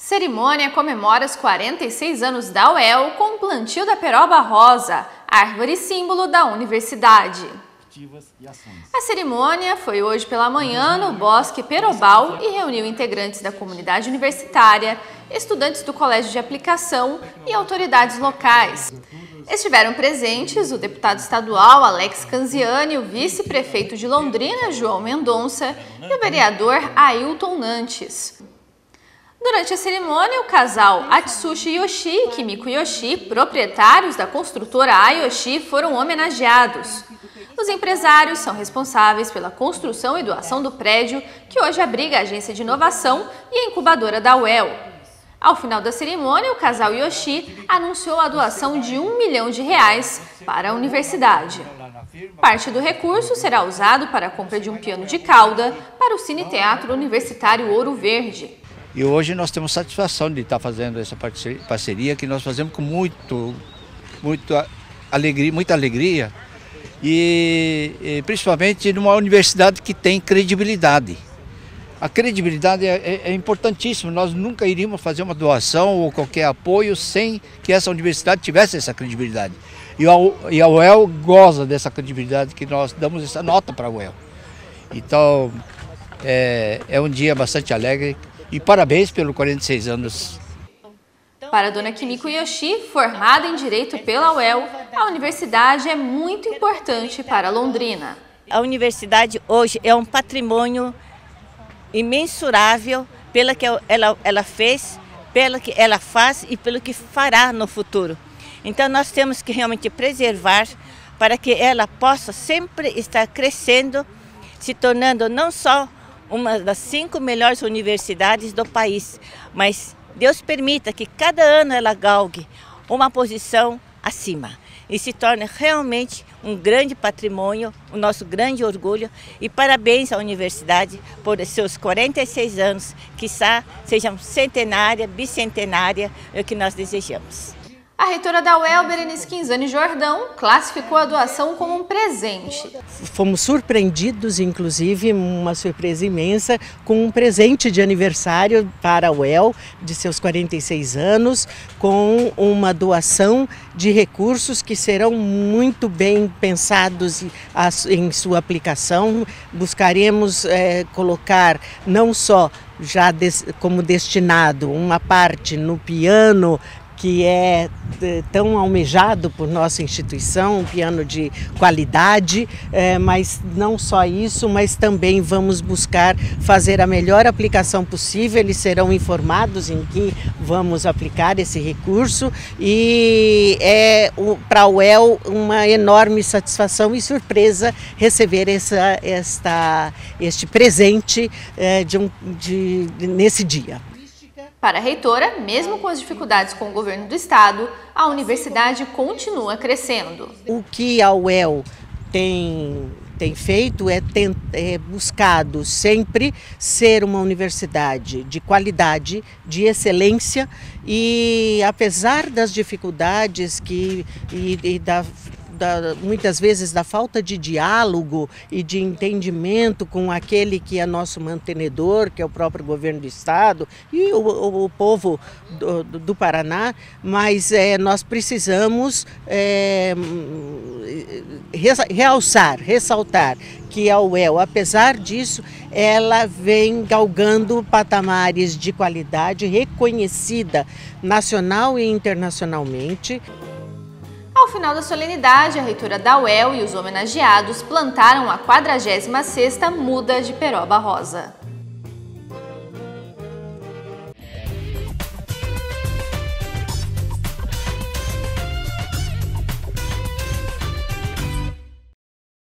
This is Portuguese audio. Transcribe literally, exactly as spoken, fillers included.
Cerimônia comemora os quarenta e seis anos da U E L com o plantio da peroba rosa, árvore símbolo da universidade. A cerimônia foi hoje pela manhã no Bosque Perobal e reuniu integrantes da comunidade universitária, estudantes do Colégio de Aplicação e autoridades locais. Estiveram presentes o deputado estadual Alex Canziani, o vice-prefeito de Londrina, João Mendonça, e o vereador Ailton Nantes. Durante a cerimônia, o casal Atsushi Yoshi e Kimiko Yoshi, proprietários da construtora Ayoshi, foram homenageados. Os empresários são responsáveis pela construção e doação do prédio, que hoje abriga a agência de inovação e a incubadora da U E L. Ao final da cerimônia, o casal Yoshi anunciou a doação de um milhão de reais para a universidade. Parte do recurso será usado para a compra de um piano de cauda para o Cine Teatro Universitário Ouro Verde. E hoje nós temos satisfação de estar fazendo essa parceria que nós fazemos com muito, muito alegria, muita alegria e, e principalmente numa universidade que tem credibilidade. A credibilidade é, é, é importantíssima, nós nunca iríamos fazer uma doação ou qualquer apoio sem que essa universidade tivesse essa credibilidade. E a, e a U E L goza dessa credibilidade que nós damos essa nota para a U E L. Então é, é um dia bastante alegre. E parabéns pelos quarenta e seis anos. Para a dona Kimiko Yoshi, formada em Direito pela U E L, a universidade é muito importante para Londrina. A universidade hoje é um patrimônio imensurável pelo que ela, ela fez, pelo que ela faz e pelo que fará no futuro. Então nós temos que realmente preservar para que ela possa sempre estar crescendo, se tornando não só uma das cinco melhores universidades do país, mas Deus permita que cada ano ela galgue uma posição acima e se torne realmente um grande patrimônio, o nosso grande orgulho, e parabéns à universidade por seus quarenta e seis anos, quiçá sejam centenária, bicentenária, é o que nós desejamos. A reitora da U E L, Berenice Quinzani Jordão, classificou a doação como um presente. Fomos surpreendidos, inclusive, uma surpresa imensa, com um presente de aniversário para a U E L, de seus quarenta e seis anos, com uma doação de recursos que serão muito bem pensados em sua aplicação. Buscaremos é, colocar não só já des, como destinado uma parte no piano, que é tão almejado por nossa instituição, um piano de qualidade, é, mas não só isso, mas também vamos buscar fazer a melhor aplicação possível. Eles serão informados em que vamos aplicar esse recurso e é para a U E L uma enorme satisfação e surpresa receber essa, esta, este presente é, de um, de, de, nesse dia. Para a reitora, mesmo com as dificuldades com o governo do estado, a universidade continua crescendo. O que a U E L tem, tem feito é, tem, é buscado sempre ser uma universidade de qualidade, de excelência e apesar das dificuldades que, e, e da Da, muitas vezes da falta de diálogo e de entendimento com aquele que é nosso mantenedor, que é o próprio governo do estado e o, o, o povo do, do Paraná, mas é, nós precisamos é, realçar, ressaltar que a U E L, apesar disso, ela vem galgando patamares de qualidade reconhecida nacional e internacionalmente. Ao final da solenidade, a reitora da U E L e os homenageados plantaram a quadragésima sexta muda de peroba rosa.